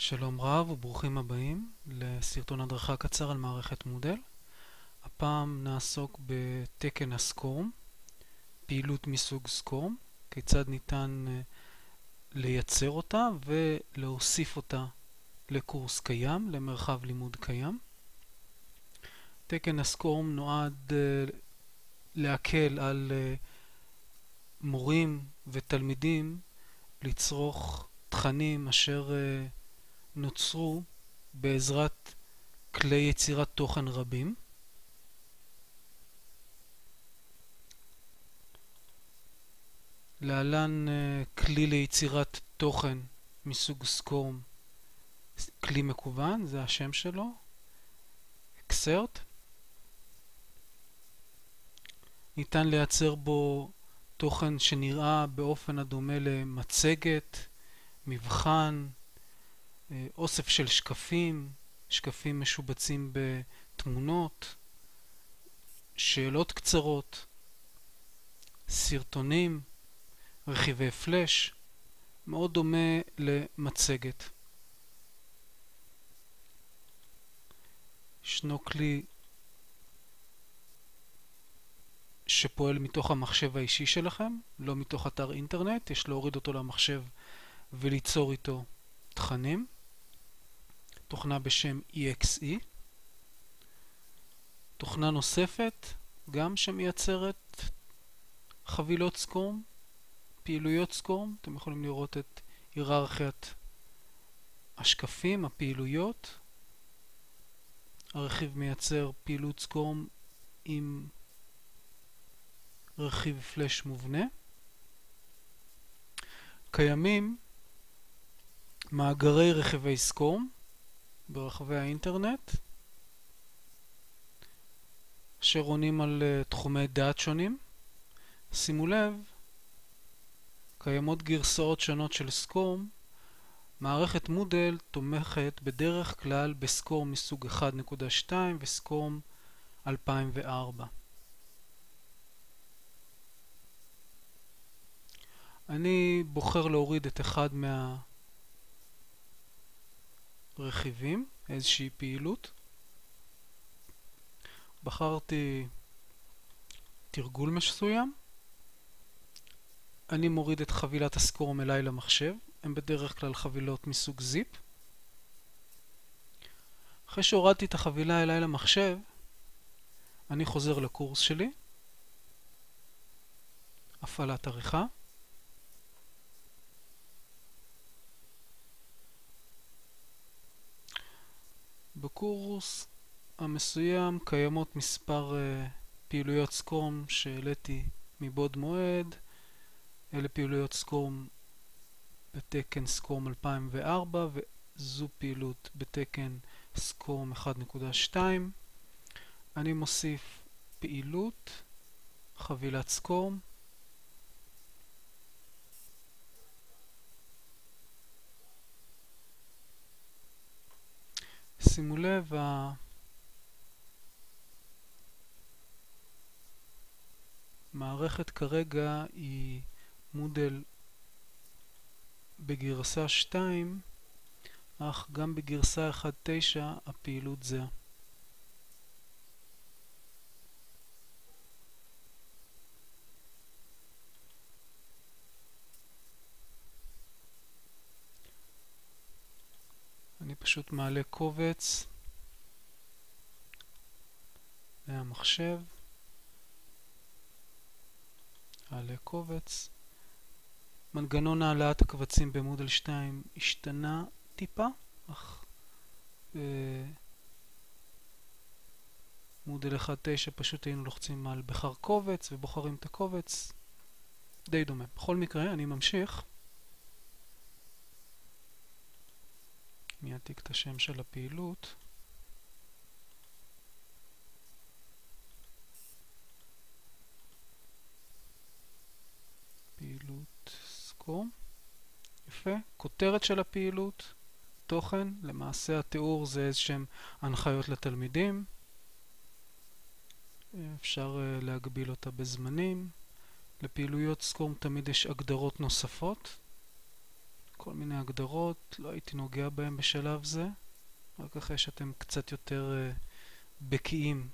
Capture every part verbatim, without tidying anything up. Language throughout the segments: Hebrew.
שלום רב וברוכים הבאים לסרטון הדרכה קצר על מערכת מודל. הפעם נעסוק בתקן הסקורם, פעילות מסוג סקורם, כיצד ניתן לייצר אותה ולהוסיף אותה לקורס קיים, למרחב לימוד קיים. תקן הסקורם נועד להקל על מורים ותלמידים לצרוך תכנים אשר נוצרו בעזרת כלי יצירת תוכן רבים. להלן כלי ליצירת תוכן מסוג סקורם, כלי מקוון, זה השם שלו, אקסרט. ניתן לייצר בו תוכן שנראה באופן הדומה למצגת, מבחן, אוסף של שקפים, שקפים משובצים בתמונות, שאלות קצרות, סרטונים, רכיבי פלאש, מאוד דומה למצגת. ישנו כלי שפועל מתוך המחשב האישי שלכם, לא מתוך אתר אינטרנט, יש להוריד אותו למחשב וליצור איתו תכנים. תוכנה בשם אי אקס אי. תוכנה נוספת, גם שמייצרת חבילות סקורם, פעילויות סקורם. אתם יכולים לראות את היררכיית השקפים, הפעילויות. הרכיב מייצר פעילות סקורם עם רכיב פלאש מובנה. קיימים מאגרי רכיבי סקורם ברחבי האינטרנט, אשר עונים על תחומי דעת שונים. שימו לב, קיימות גרסאות שונות של סקורם. מערכת מודל תומכת בדרך כלל בסקורם מסוג אחת נקודה שתיים וסקורם אלפיים וארבע. אני בוחר להוריד את אחד מהרכיבים, איזושהי פעילות. בחרתי תרגול מסוים. אני מוריד את חבילת הסקורם אליי למחשב. הם בדרך כלל חבילות מסוג זיפ. אחרי שהורדתי את החבילה אליי למחשב, אני חוזר לקורס שלי. הפעלת עריכה. בקורס המסוים קיימות מספר uh, פעילויות סקורם שהעליתי מבעוד מועד. אלה פעילויות סקורם בתקן סקורם אלפיים וארבע וזו פעילות בתקן סקורם אחת נקודה שתיים. אני מוסיף פעילות, חבילת סקורם. שימו לב, המערכת כרגע היא מודל בגרסה שתיים, אך גם בגרסה אחת נקודה תשע הפעילות זהה. אני פשוט מעלה קובץ מהמחשב, מעלה קובץ. מנגנון העלאת הקבצים במודל שתיים השתנה טיפה, אך במודל אחת נקודה תשע פשוט היינו לוחצים על בחר קובץ ובוחרים את הקובץ. די דומה. בכל מקרה, אני ממשיך. אני אעתיק את השם של הפעילות. פעילות סקורם. יפה. כותרת של הפעילות. תוכן. למעשה התיאור זה איזשהם הנחיות לתלמידים. אפשר להגביל אותה בזמנים. לפעילויות סקורם תמיד יש הגדרות נוספות. כל מיני הגדרות, לא הייתי נוגע בהם בשלב זה, רק אחרי שאתם קצת יותר uh, בקיאים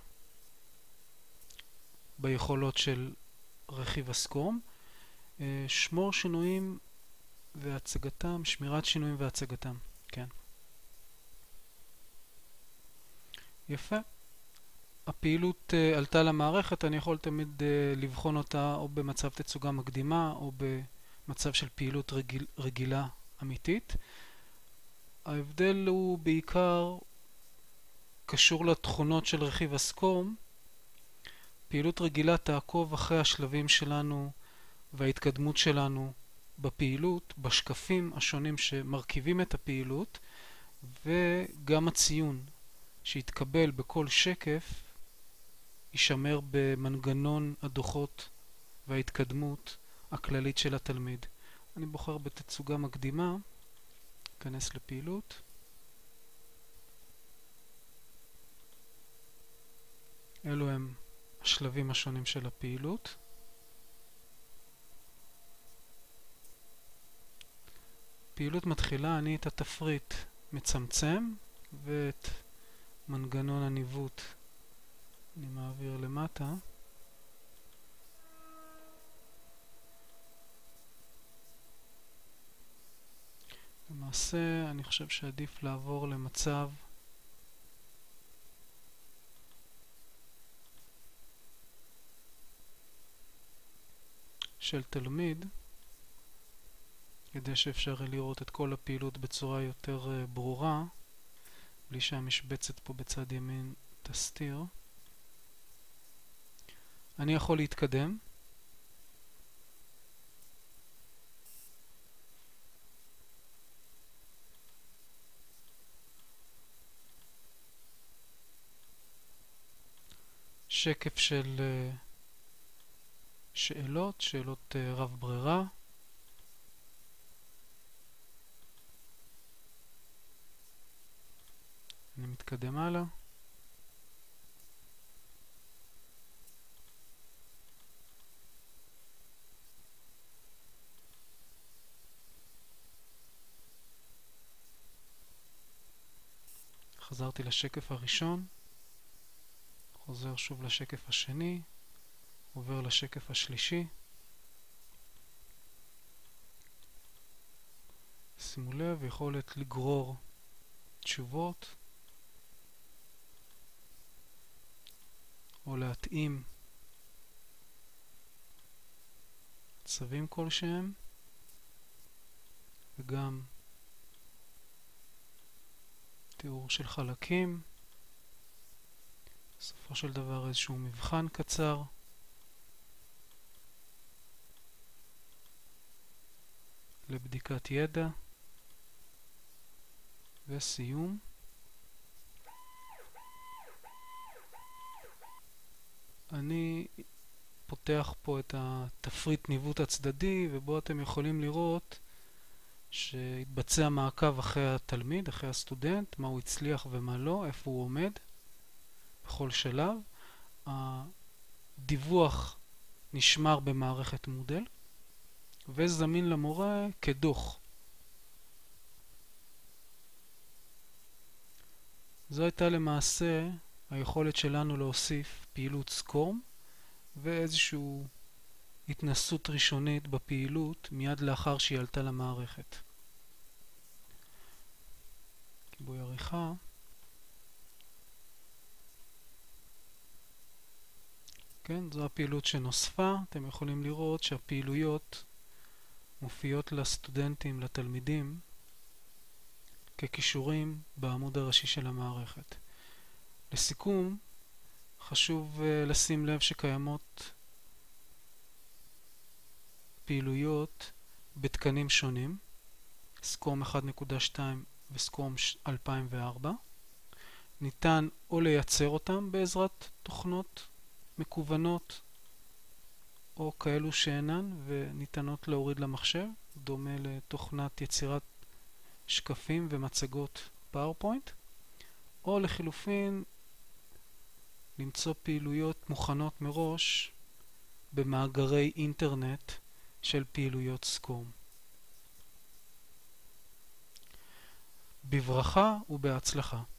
ביכולות של רכיב הסקורם. Uh, שמור שינויים והצגתם, שמירת שינויים והצגתם, כן. יפה. הפעילות uh, עלתה למערכת, אני יכול תמיד uh, לבחון אותה או במצב תצוגה מקדימה או במצב של פעילות רגיל, רגילה אמיתית. ההבדל הוא בעיקר קשור לתכונות של רכיב הסקורם. פעילות רגילה תעקוב אחרי השלבים שלנו וההתקדמות שלנו בפעילות, בשקפים השונים שמרכיבים את הפעילות, וגם הציון שהתקבל בכל שקף יישמר במנגנון הדוחות וההתקדמות הכללית של התלמיד. אני בוחר בתצוגה מקדימה, אכנס לפעילות. אלו הם השלבים השונים של הפעילות. פעילות מתחילה, אני את התפריט מצמצם ואת מנגנון הניווט אני מעביר למטה. למעשה אני חושב שעדיף לעבור למצב של תלמיד, כדי שאפשר לראות את כל הפעילות בצורה יותר ברורה, בלי שהמשבצת פה בצד ימין תסתיר. אני יכול להתקדם. שקף של שאלות, שאלות רב ברירה. אני מתקדם הלאה. חזרתי לשקף הראשון, חוזר שוב לשקף השני, עובר לשקף השלישי. שימו לב, יכולת לגרור תשובות או להתאים צווים כלשהם, וגם תיאור של חלקים. בסופו של דבר איזשהו מבחן קצר. לבדיקת ידע. וסיום. אני פותח פה את התפריט ניווט הצדדי, ובו אתם יכולים לראות שהתבצע מעקב אחרי התלמיד, אחרי הסטודנט, מה הוא הצליח ומה לא, איפה הוא עומד בכל שלב. הדיווח נשמר במערכת מודל וזמין למורה כדוח. זו הייתה למעשה היכולת שלנו להוסיף פעילות סקורם ואיזושהי התנסות ראשונית בפעילות מיד לאחר שהיא עלתה למערכת. כיבוי עריכה. כן, זו הפעילות שנוספה. אתם יכולים לראות שהפעילויות מופיעות לסטודנטים, לתלמידים, כקישורים בעמוד הראשי של המערכת. לסיכום, חשוב uh, לשים לב שקיימות פעילויות בתקנים שונים, סקורם אחת נקודה שתיים וסקורם אלפיים וארבע. ניתן או לייצר אותם בעזרת תוכנות מקוונות או כאלו שאינן וניתנות להוריד למחשב, דומה לתוכנת יצירת שקפים ומצגות פאורפוינט, או לחילופין למצוא פעילויות מוכנות מראש במאגרי אינטרנט של פעילויות סקורם. בברכה ובהצלחה.